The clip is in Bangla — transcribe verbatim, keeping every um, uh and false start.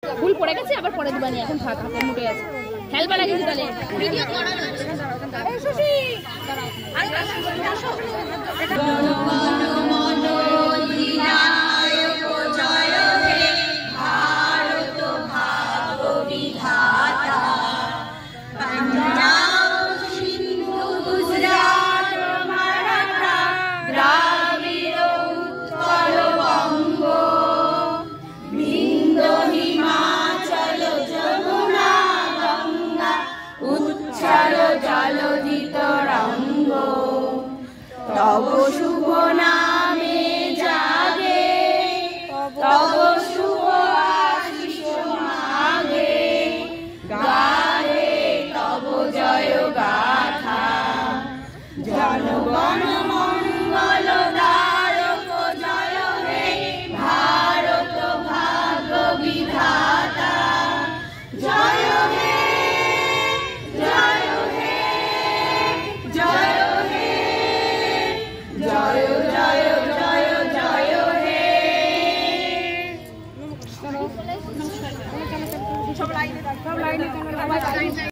ফুল পড়ে গেছে, আবার পরে দিবানি, এখন থাক, হাতের মুঠে আছে। খেলবা না কিন্তু তাহলে ভিডিও করা যাচ্ছে। এই শশী আরে তব শুভ নামে জাগে, তব শুভ আশিস মাগে, গাহে তব জয় গাথা। জনগণ মঙ্গল দায়ক জয় হে ভারত ভাগ্য বিধাতা। জয় হে জয় হে জয় জয় জয় জয় জয় হে। সব লাইনে সব লাইনে